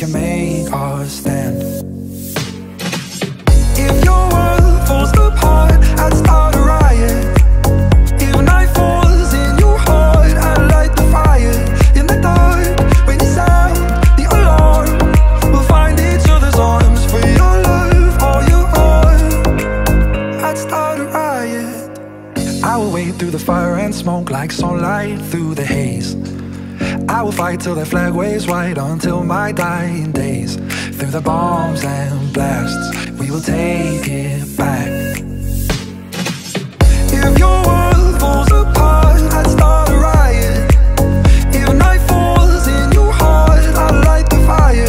can make our stand. If your world falls apart, I'd start a riot. If night falls in your heart, I'd light the fire. In the dark, when you sound the alarm, we'll find each other's arms for your love, all your heart. I'd start a riot. I will wade through the fire and smoke like sunlight through the haze. I will fight till the flag waves white until my dying days. Through the bombs and blasts, we will take it back. If your world falls apart, I'd start a riot. If night falls in your heart, I'll light the fire.